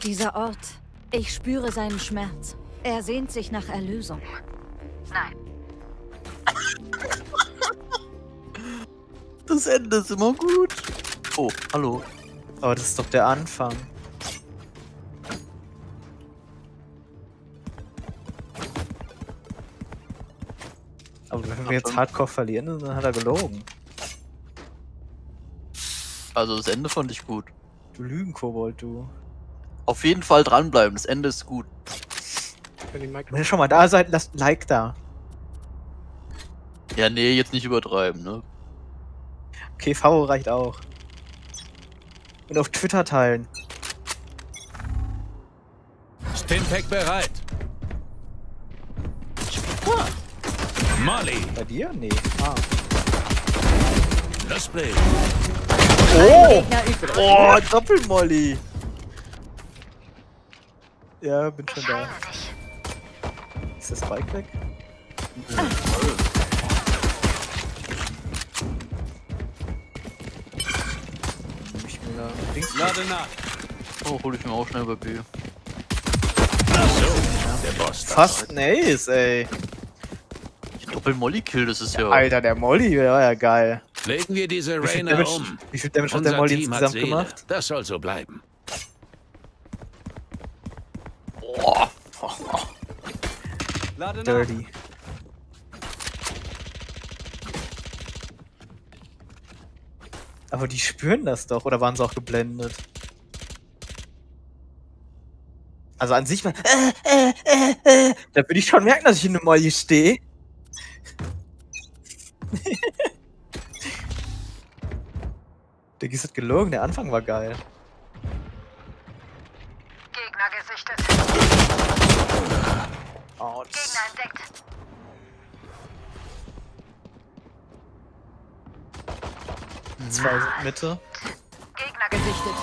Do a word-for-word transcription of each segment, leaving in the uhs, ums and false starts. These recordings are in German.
Dieser Ort. Ich spüre seinen Schmerz. Er sehnt sich nach Erlösung. Nein. Das Ende ist immer gut. Oh, hallo. Aber das ist doch der Anfang. Aber wenn wir jetzt Hardcore verlieren, dann hat er gelogen. Also das Ende fand ich gut. Du Lügenkobold, du. Auf jeden Fall dranbleiben, das Ende ist gut. Wenn ihr schon mal da seid, lasst ein Like da. Ja, nee, jetzt nicht übertreiben, ne? Okay, Favo reicht auch. Und auf Twitter teilen. Stimpack bereit. Ah. Molly. Bei dir? Nee. Ah. Das Play. Oh! Oh, Doppelmolly. Ja, bin schon da. Ist das Spike weg? Ah. Ich mir da links. Lade nach. Oh, hol ich mir auch schnell bei B. So, der Boss. Fast ein Ace, ey. Doppel-Molly-Kill, das ist ja... Alter, der Molly, der war ja geil. Legen wir diese Wie viel Rainer Damage, um. wie viel Damage hat Unser der Molly Team hat insgesamt Seele. gemacht? Das soll so bleiben. Boah. Dirty. Aber die spüren das doch, oder waren sie auch geblendet? Also an sich mal. Äh, äh, äh, äh, da würde ich schon merken, dass ich in einem Molly stehe. Der Gies hat gelogen, der Anfang war geil. Gegner gesichtet. Ouch. Gegner entdeckt. Zwei sind Mitte. Gegner gesichtet.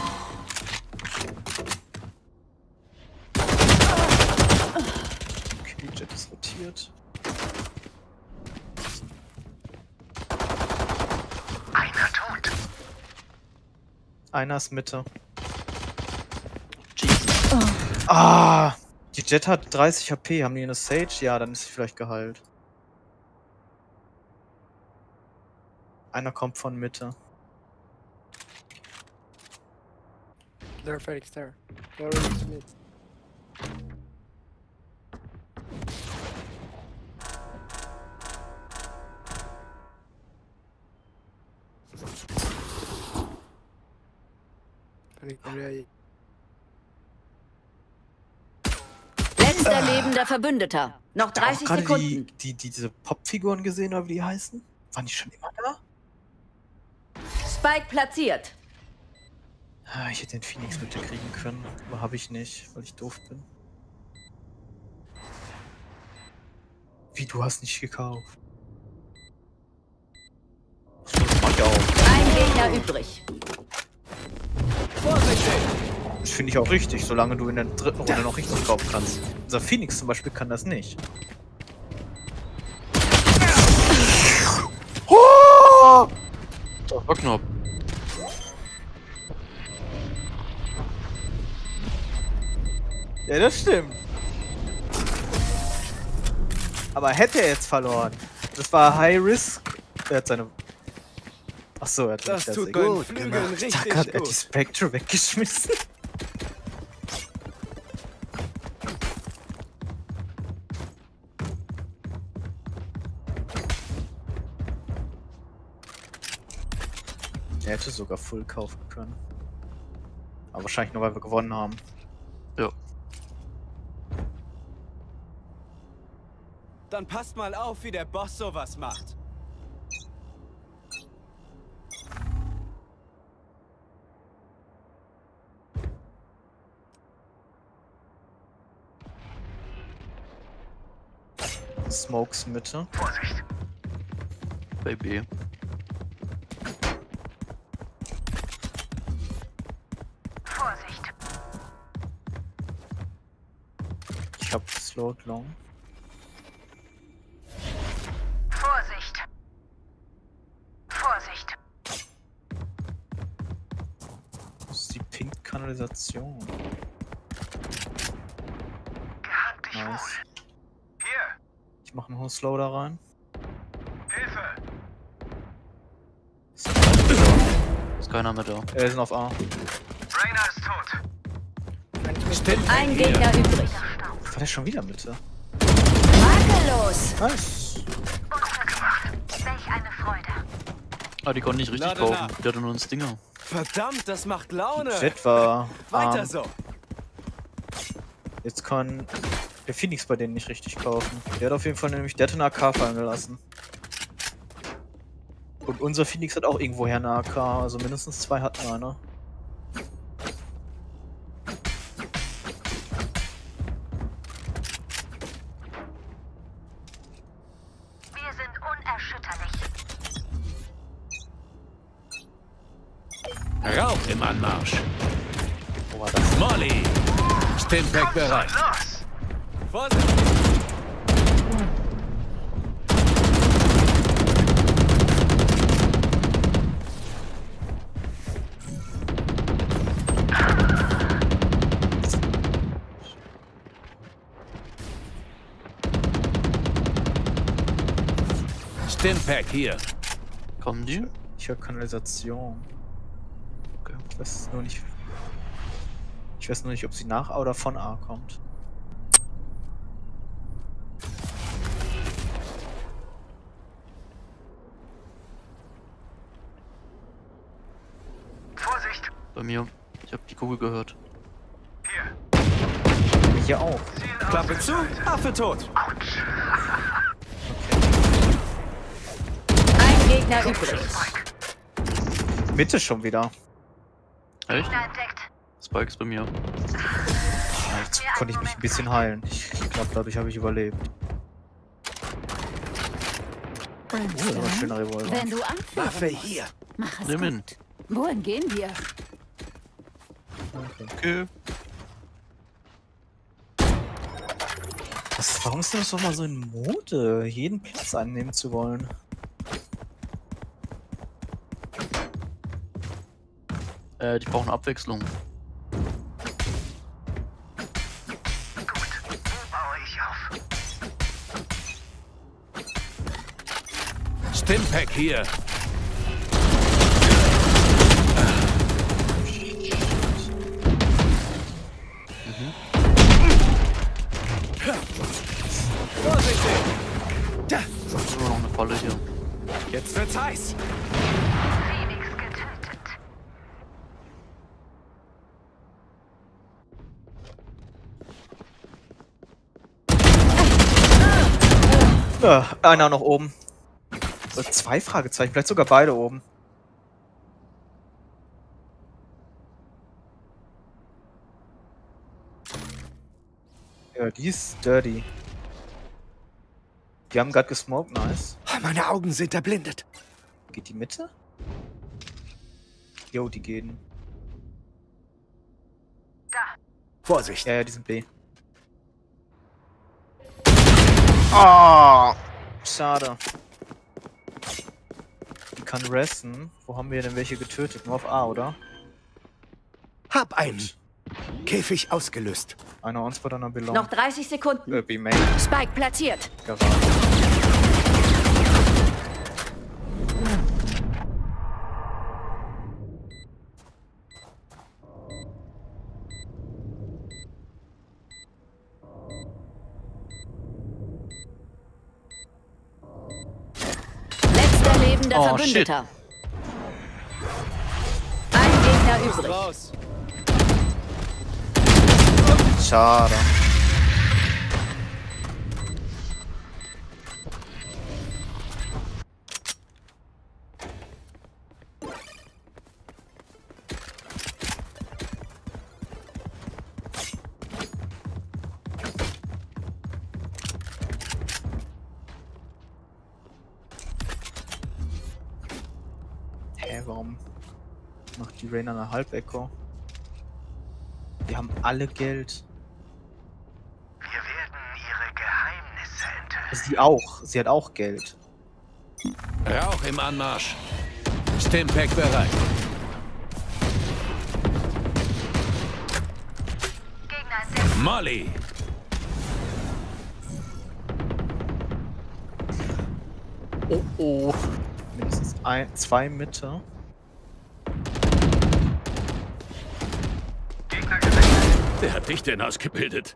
Okay, Jet ist rotiert. Einer tot. Einer ist Mitte. Jesus. Ah! Die Jet hat dreißig H P. Haben die eine Sage? Ja, dann ist sie vielleicht geheilt. Einer kommt von Mitte. There, Felix, there. They're already mid. Felix, already. Letzter lebender Verbündeter. Noch dreißig Auch gerade Sekunden. die, die, die, diese Popfiguren gesehen, oder wie die heißen? Waren die schon immer da? Spike platziert. Ah, ich hätte den Phoenix bitte kriegen können, aber habe ich nicht, weil ich doof bin. Wie, du hast nicht gekauft? Das mach ich auch. Ein Gegner übrig. Das finde ich auch richtig, solange du in der dritten Runde noch richtig kaufen kannst. Unser Phoenix zum Beispiel kann das nicht. Oh! Das war knapp. Ja, das stimmt. Aber hätte er jetzt verloren. Das war High Risk. Er hat seine... Achso, er hat Das nicht tut das meinen gut Flügeln gemacht. richtig Zack, hat er gut. die Spectre weggeschmissen. Er hätte sogar Full kaufen können. Aber wahrscheinlich nur, weil wir gewonnen haben. Ja. Dann passt mal auf, wie der Boss sowas macht. Smokes Mitte. Vorsicht. Bei B. Vorsicht. Ich hab Slowed Long. Vorsicht. Vorsicht. Das ist die Pink-Kanalisation. Nice. Hier. Ich mach noch einen Slow da rein. Hilfe. Ist keiner mehr da. Äh, wir sind auf A. Rainer ist tot. Stimpack Ein hier. Gegner übrig. War der schon wieder Mitte? Makellos. Nice. Untergebracht. Welch eine Freude. Ah, die konnten nicht richtig Lade kaufen. nach. Der hatte nur einen Stinger. Verdammt, das macht Laune. Jet war Weiter arm. so. Jetzt kann der Phoenix bei denen nicht richtig kaufen. Der hat auf jeden Fall nämlich, der hat eine A K fallen gelassen. Und unser Phoenix hat auch irgendwoher eine A K, also mindestens zwei hatten eine. Wir sind unerschütterlich. Rauch im Anmarsch. Wo war das? Molly. Stimpack bereit. Los. Vorsicht. Stimpack hier. Kommen die? Ich höre Kanalisation. Okay. Ich weiß nur nicht. Ich weiß nur nicht, ob sie nach A oder von A kommt. Vorsicht. Bei mir. Ich hab die Kugel gehört. Hier. Hier auch. Ziel Klappe zu, Affe tot. Autsch. Ein Gegner übrig. Mitte schon wieder. Echt? Gegner entdeckt. Spike ist bei mir. Jetzt konnte ich mich ein bisschen heilen. Ich glaube, dadurch habe ich überlebt. Oh, das ist aber ein schöner Revolver. Wenn du anführen Waffe musst, hier. mach es Nimm ihn. gut. Wohin gehen wir? Okay. Was, warum ist das doch mal so in Mode, jeden Platz einnehmen zu wollen? Äh, die brauchen Abwechslung. Gut. Wo baue ich auf? Stimpack hier. Vorsichtig. Das ist immer noch eine Falle hier. Jetzt wird's heiß. Phoenix getötet. Ja, einer noch oben. So, zwei Fragezeichen, vielleicht sogar beide oben. Ja, die ist dirty. Die haben gerade gesmoked, nice. Meine Augen sind erblindet. Geht die Mitte? Jo, die gehen. Da. Vorsicht. Ja, ja, die sind B. Ah, schade. Die kann resten. Wo haben wir denn welche getötet? Nur auf A, oder? Hab einen. Käfig ausgelöst. Einer uns bei deiner Belong. Noch dreißig Sekunden. Äh, B-Main. Spike platziert. Garage. Letzter lebender Oh, Verbündeter. Ein Gegner übrig. Raus. Schade. Hä, warum macht die Rainer eine Halb-Echo? Die haben alle Geld. Wir werden ihre Geheimnisse enthüllen. Also die auch. Sie hat auch Geld. Rauch im Anmarsch. Stimpack bereit. Gegner entdeckt. Molly. Oh oh. Mindestens ein, zwei Mitte. Gegner gesichtet. Wer hat dich denn ausgebildet?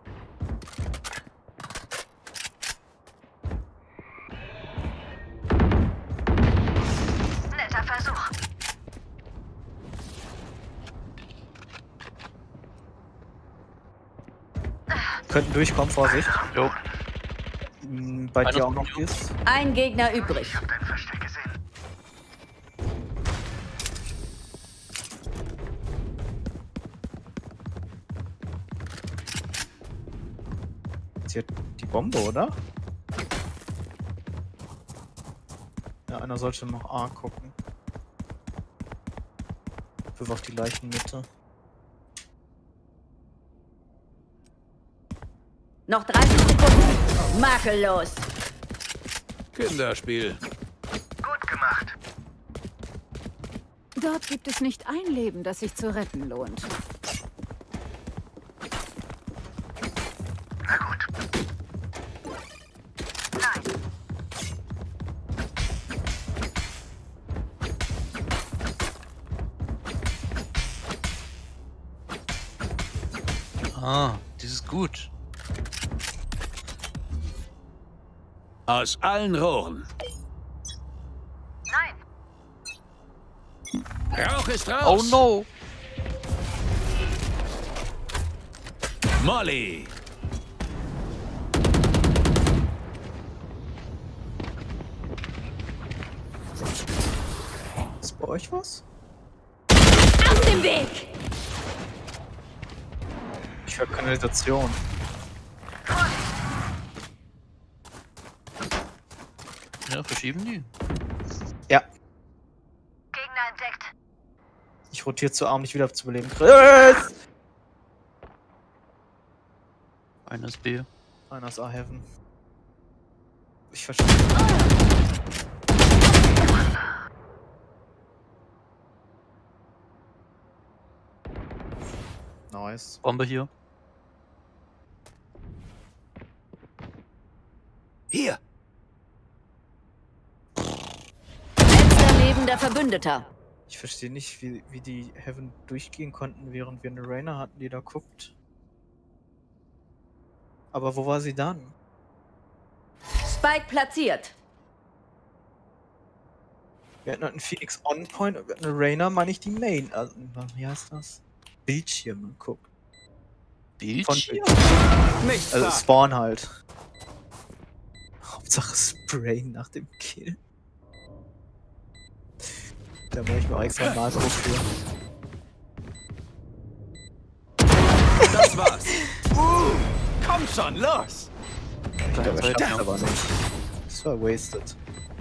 Netter Versuch. Könnten durchkommen, Vorsicht. Jo. Hm, Bei Einer dir auch von noch mir. ist. Ein Gegner übrig. Ich hab dein Versteck gesehen. Ist hier die Bombe, oder? Ja, einer sollte noch A gucken. Wirf auf die Leichenmitte. Noch dreißig Sekunden. Makellos. Kinderspiel. Gut gemacht. Dort gibt es nicht ein Leben, das sich zu retten lohnt. Na gut. Nein. Ah, das ist gut. Aus allen Rohren. Nein. Rauch ist Oh raus. no. Molly. Ist bei euch was? Aus dem Weg! Ich höre Kanalisation. Ja, verschieben die. Ja, Gegner entdeckt. ich rotiere zu Arm, nicht wieder zu beleben. Chris! Einer ist B. Einer ist A-Heaven. Ich verstehe. Nice. Bombe hier. Hier. Letzter lebender Verbündeter. Ich verstehe nicht, wie, wie die Heaven durchgehen konnten, während wir eine Rainer hatten, die da guckt. Aber wo war sie dann? Spike platziert. Wir hatten einen Phoenix on Point und wir hatten eine Rainer, meine ich die Main. Also, wie heißt das? Bildschirme, guck. Bildschirm? Nichts Also da. Spawn halt. Hauptsache Sprayen nach dem Kill. Da mache ich mir auch extra ein Makro für. Das war's. Uh, komm schon, los. Ich glaube, er Zeit, schafft ja. aber nicht. Das war wasted.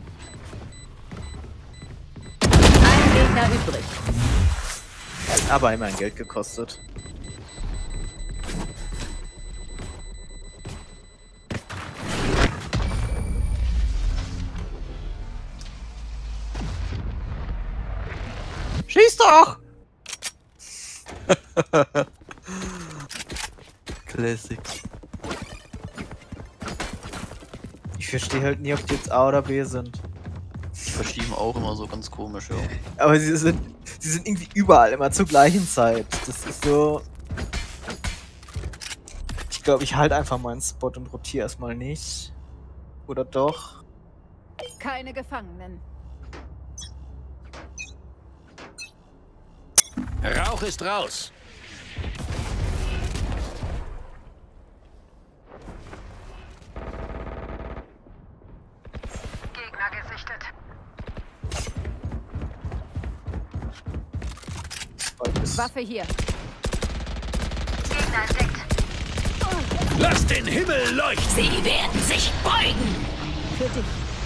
Ein Gegner übrig. Aber immerhin Geld gekostet. Schieß doch! Classic. Ich verstehe halt nie, ob die jetzt A oder B sind. Die verschieben auch immer so ganz komisch, ja. Aber sie sind, sie sind irgendwie überall immer zur gleichen Zeit. Das ist so. Ich glaube, ich halte einfach meinen Spot und rotiere erstmal nicht. Oder doch? Keine Gefangenen. Rauch ist raus. Gegner gesichtet. Spike ist- Waffe hier. Gegner entdeckt. Lass den Himmel leuchten. Sie werden sich beugen. Für dich.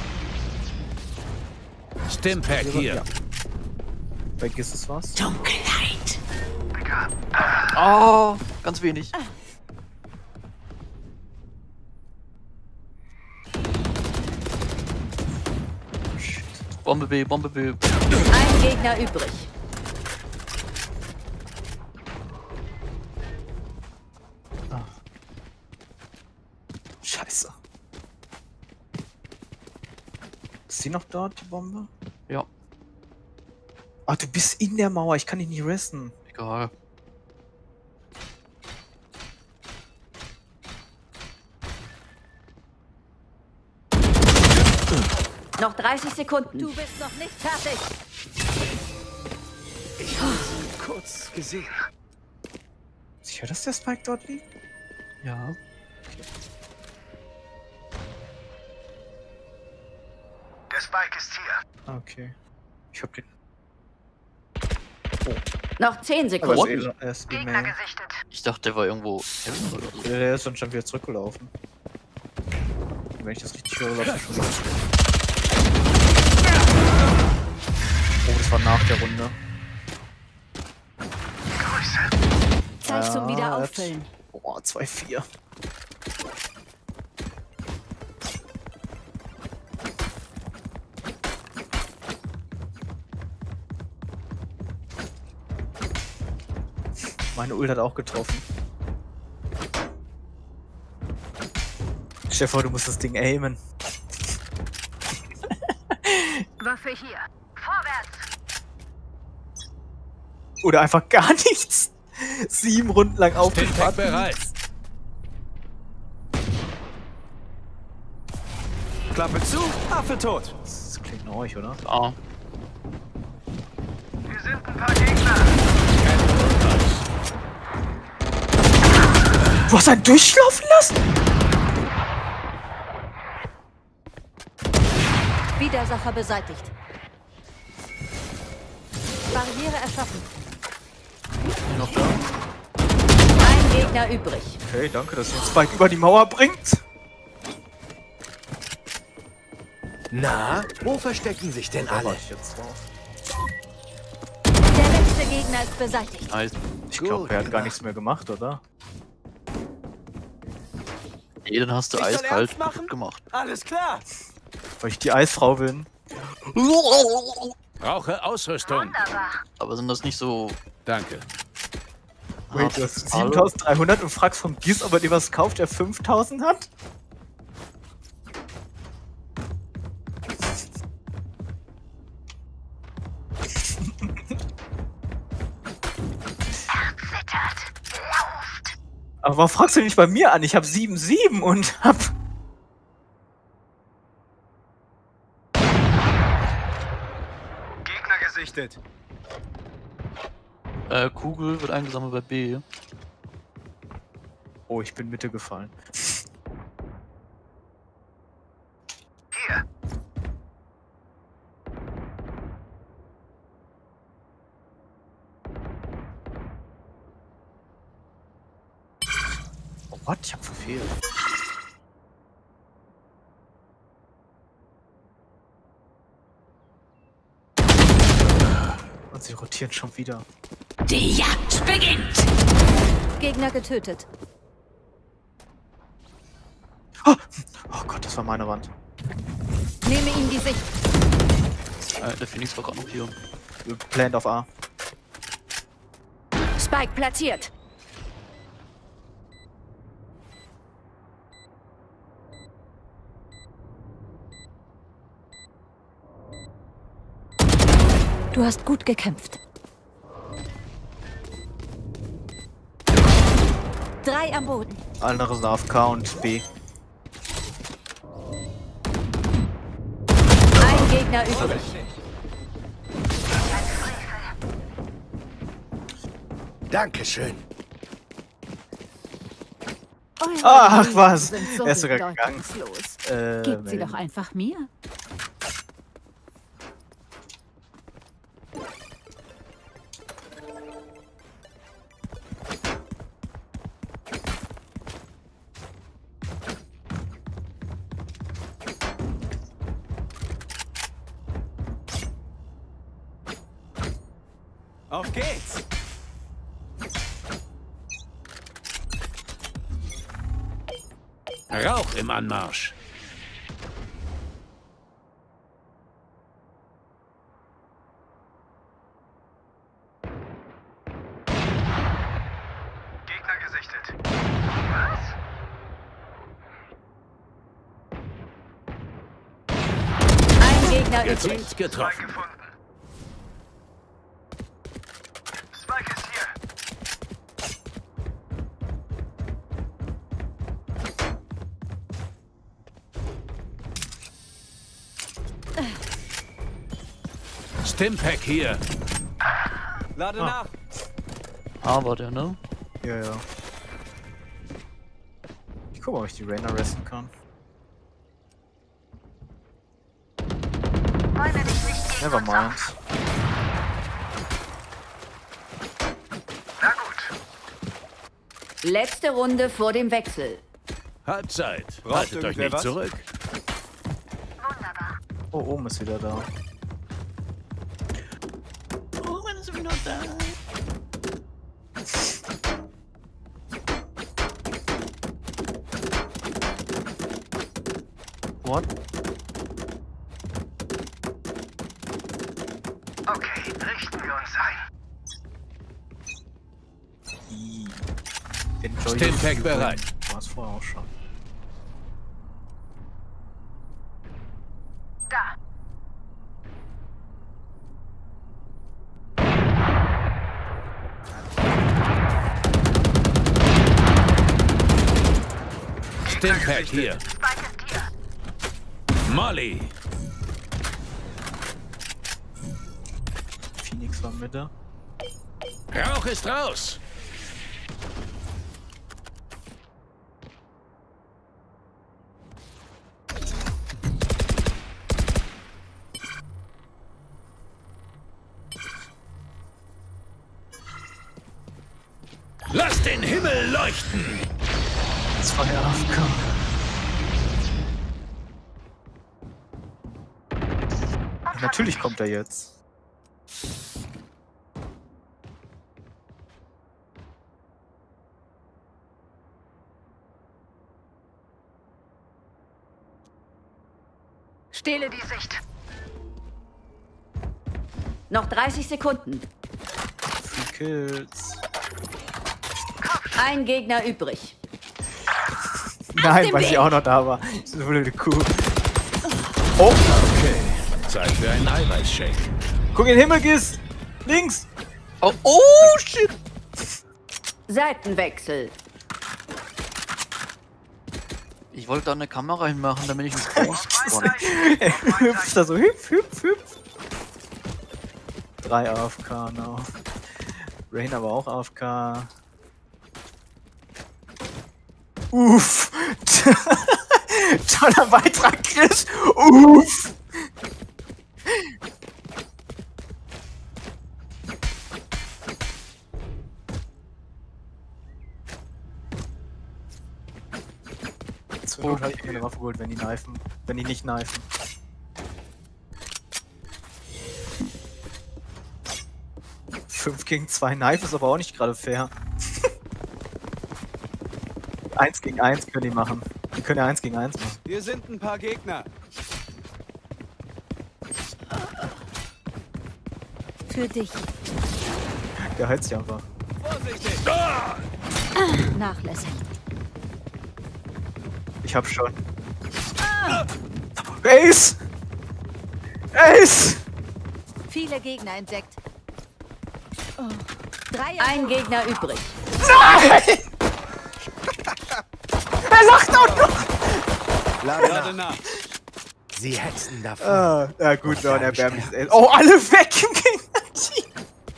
Stimpack hier. Ja. Bei Giss ist was? Dunkelheit. Begraben. Oh, ganz wenig. Shit. Bombe B, Bombe B. Ein Gegner übrig. Scheiße. Ist sie noch dort, die Bombe? Ja, Ach, du bist in der Mauer, ich kann dich nicht resten. egal. Noch dreißig Sekunden. Du bist noch nicht fertig. Ich habe sie kurz gesehen. Sicher, dass der Spike dort liegt? Ja. Der Spike ist hier. Ah, okay. Ich hab den. Noch zehn Aber Sekunden. es ist, er ist Gegner E-Mail. gesichtet. Ich dachte, der war irgendwo Heaven oder so. Der ist dann schon wieder zurückgelaufen. Wenn ich das richtig höre, läuft er schon wieder zurück. Oh, das war nach der Runde. Grüße. Zeit zum Ah, Wiederauffüllen. Boah, zwei vier. Meine Ult hat auch getroffen. Stell dir vor, du musst das Ding aimen. Waffe hier. Vorwärts. Oder einfach gar nichts. Sieben Runden lang Stimpack aufgespart. bereit. Klappe zu, Affe tot. Das klingt nach euch, oder? Ah, Wir sind ein paar Gegner. Du hast einen durchlaufen lassen? Widersacher beseitigt. Barriere erschaffen. bin noch da? Ein Gegner übrig. Okay, danke, dass ihr den Spike über die Mauer bringt. Na, wo verstecken sich denn Da war alle? ich jetzt drauf. Der letzte Gegner ist beseitigt. Nice. Ich Gut glaube, er hat gar gemacht. nichts mehr gemacht, oder? Nee, dann hast du Ich soll eiskalt ernst machen? kaputt gemacht. Alles klar. Weil ich die Eisfrau bin. Brauche Ausrüstung. Wunderbar. Aber sind das nicht so... Danke. Wait, du hast Hallo? siebentausenddreihundert und fragst vom Gies, ob er dir was kauft, der fünftausend hat? Zittert. Lauft. Aber warum fragst du nicht bei mir an? Ich habe sieben sieben und hab... Gegner gesichtet. Äh, Kugel wird eingesammelt bei B. Oh, ich bin Mitte gefallen. Hier. Oh, what? Ich hab verfehlt. Und sie rotieren schon wieder. Die Jagd beginnt. Gegner getötet. Oh, oh Gott, das war meine Wand. Nehme ihm die Sicht. Äh, der Phoenix war gerade noch hier. Plant auf A. Spike platziert. Du hast gut gekämpft. Drei am Boden. Andere sind auf K und B. Ein Gegner übrig. Dankeschön. Eure Ach, Leben was? sind so Er ist sogar gegangen. bedeutungslos. Äh, Gebt sie melden. doch einfach mir. Auf geht's. Rauch im Anmarsch. Gegner gesichtet. Was? Ein Gegner übrig. Gezielt getroffen. Gefunden. Spike ist hier. Stimpack hier. Lade Ah. nach. A war der, ne? Ja, ja. Ich guck mal, ob ich die Reyna resten kann. Wollen wir dich nicht gegen Never uns mind. auf? Na gut. Letzte Runde vor dem Wechsel. Halbzeit. Braucht Haltet euch irgendwer nicht was? zurück. Wunderbar. Oh, oben ist wieder da. Oh, wenn ist wieder da. What? Okay, richten wir uns ein. I. Enjoy Stimpack the bereit. win. War es vorher auch schon. Da. Stimpack hier. Spike ist hier. Molly. Phoenix war Mitte. Rauch ist raus. Lass den Himmel leuchten. Zwei A F K. Ja, natürlich kommt er jetzt. Stehle die Sicht. Noch dreißig Sekunden. Free Kills. Ein Gegner übrig. Nein, dem weil sie Weg. auch noch da war. Das ist wohl eine Kuh. Oh, Okay. Zeit für einen Eiweißshake. guck in den Himmel, Giz! Links! Oh, oh, shit! Seitenwechsel. Ich wollte da eine Kamera hinmachen, damit ich ins Groß komme. Er hüpft da so, hüpf, hüpf, hüpf. Drei A F K noch. Reyna war auch A F K. Uff! Toller Beitrag, Chris! Uff! Zur Not habe ich mir eine Waffe geholt, wenn die knifen. Wenn die nicht knifen. fünf gegen zwei Knife ist aber auch nicht gerade fair. eins gegen eins können die machen. Die können ja eins gegen eins machen. Hier sind ein paar Gegner. Für dich. Der heizt sich einfach. Vorsichtig. Nachlässig. Ich hab schon. Ace! Ace! Viele Gegner entdeckt. Oh. Drei Ein Gegner übrig. Nein! Er lacht auch noch! Lade, Lade nach. Sie hetzen davon. Ah, ja gut, Und war ein dann erbärmliches sterben Ace. Oh, alle weg im Gegnerteam!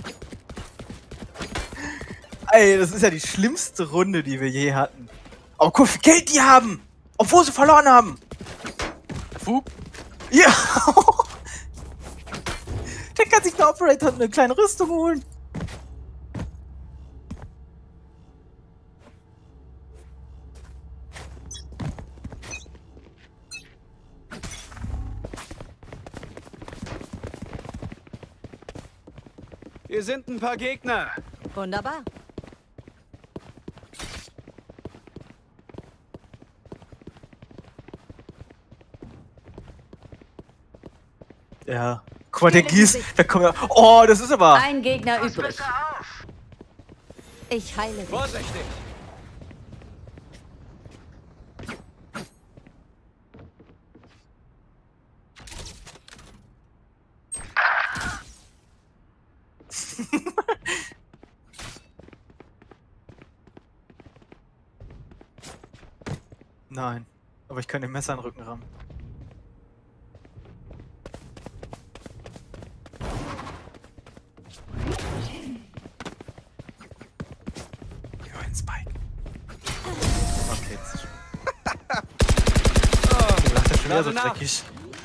Ey, das ist ja die schlimmste Runde, die wir je hatten. Oh, guck, wie viel Geld die haben! Obwohl sie verloren haben! Fug? Ja! Der kann sich der Operator eine kleine Rüstung holen. Hier sind ein paar Gegner. Wunderbar. Ja. Guck mal, der Gieß, da kommt ja. Oh, das ist aber. Ein Gegner übrig. Bitte auf. Ich heile dich. Vorsichtig. Nein. Aber ich kann den Messer in den Rücken rammen. Ja, ein Spike. Okay, jetzt. Oh, lacht er schon wieder so dreckig.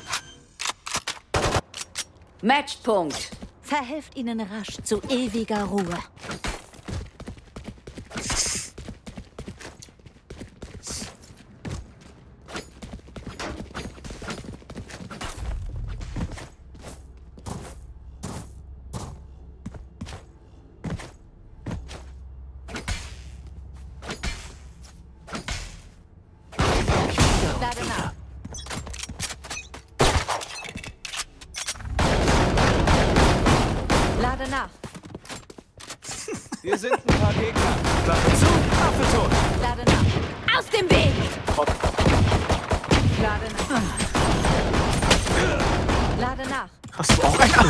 Matchpunkt. Verhelft ihnen rasch zu ewiger Ruhe. Lade nach. Lade nach. Hier sind ein paar Gegner. Waffe zu, Waffe tot. Lade nach. Aus dem Weg! Lade nach. Lade nach. Hast du auch einen?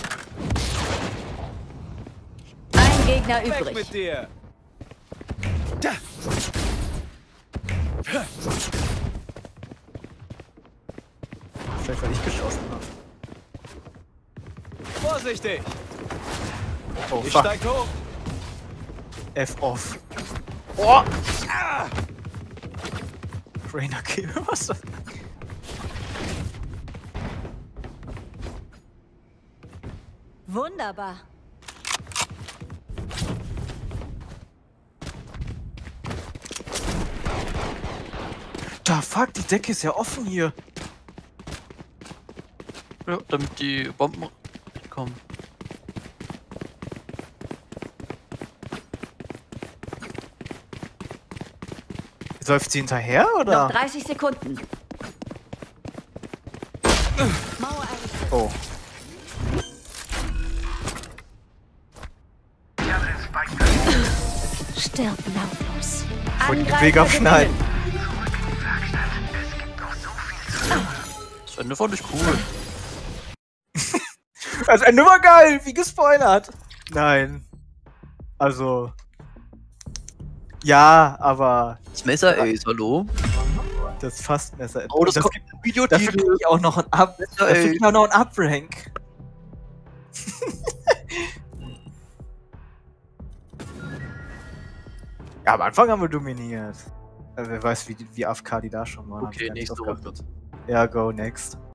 Ein Gegner Weg übrig. mit dir. Da. Vielleicht weil ich geschossen habe. Vorsichtig. Oh Ich fuck. steig hoch. F off. Oh! Ah! Rainer Kill, was? Wunderbar. Da fuck, die Decke ist ja offen hier. Ja, damit die Bomben kommen. Läuft sie hinterher Noch oder? dreißig Sekunden. Mauer errichtet. Oh. Ich habe den Spike Stirb lautlos. Wollte den Angreifer Weg abschneiden. gewinnen. zurück in die Werkstatt. Es gibt noch so viel zu tun. Das Ende fand ich cool. Das Ende war geil, wie gespoilert. Nein. Also. Ja, aber Das Messer, ey, ist hallo. das Fastmesser. Oh, das, das kommt gibt, im Video. dafür krieg ich auch noch ein Up. Messer, Dafür ey. krieg ich auch noch ein Up-Rank. Ja, am Anfang haben wir dominiert. Äh, Wer weiß, wie, wie A F K die da schon waren. hab ich Okay, gar nicht nächste drauf Runde. geachtet. Ja, go next.